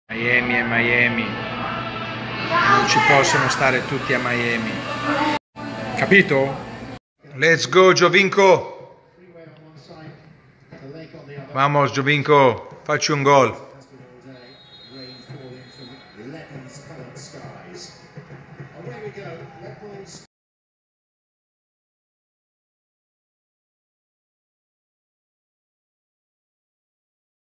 Miami è Miami, non ci possono stare tutti a Miami, capito? Let's go Giovinco, vamos Giovinco, facci un gol.